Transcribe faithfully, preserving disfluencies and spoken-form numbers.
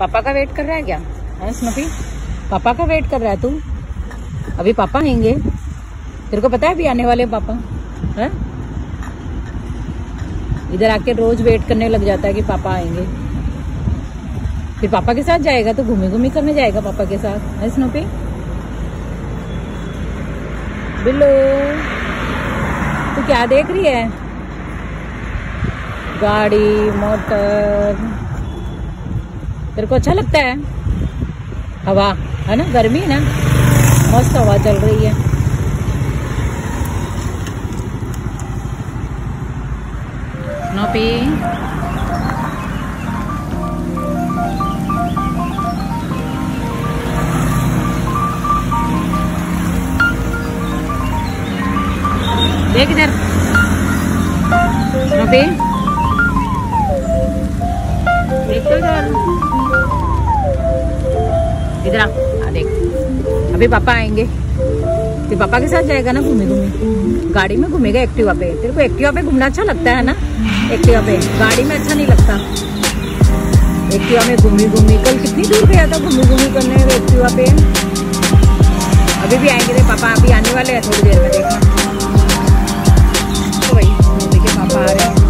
पापा का वेट कर रहा है क्या? है स्नूपी, पापा का वेट कर रहा है तू? अभी पापा आएंगे, तेरे को पता है अभी आने वाले पापा है? इधर आके रोज वेट करने लग जाता है कि पापा आएंगे। फिर पापा के साथ जाएगा तो घूमी घूमी करने जाएगा पापा के साथ, है स्नूपी? बिल्लू तू क्या देख रही है? गाड़ी मोटर, तेरे को अच्छा लगता है? हवा है ना, गर्मी है ना, मस्त हवा चल रही है। स्नूपी देख इधर, स्नूपी देख तो इधर, इधर आ, आ देख, अभी पापा आएंगे फिर पापा के साथ जाएगा ना घूमी घूमी, गाड़ी में घूमेगा एक्टिवा पे। तेरे को एक्टिवा पे घूमना अच्छा लगता है ना? एक्टिवा पे, गाड़ी में अच्छा नहीं लगता। एक्टिवा में घूमी घूमी, कल कितनी दूर गया था घूमी घूमी करने एक्टिवा पे। अभी भी आएंगे थे पापा, अभी आने वाले हैं थोड़ी देर में, देखना। तो वही पापा आ रहे हैं।